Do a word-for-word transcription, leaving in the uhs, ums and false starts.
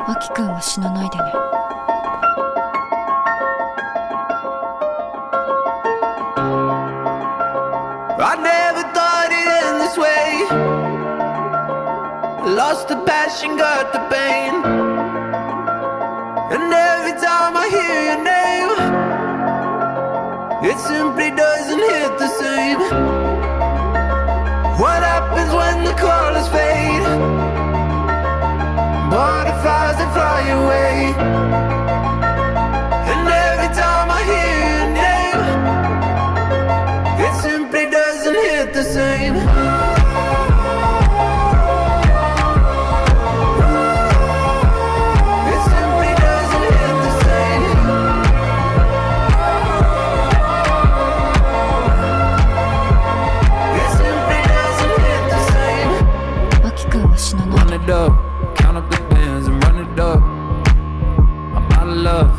アキくんは死なないでね。 I never thought it end this way. Lost the passion, got the pain. And every time I hear your name, it simply doesn't hit the same. What happens when the colors fade? Butterflies that fly away. And every time I hear your name, it simply doesn't hit the same. It simply doesn't hit the same. It simply doesn't hit the same. アキくんは死なないでね。 Run it up, count up the bands and run it up. I'm out of love.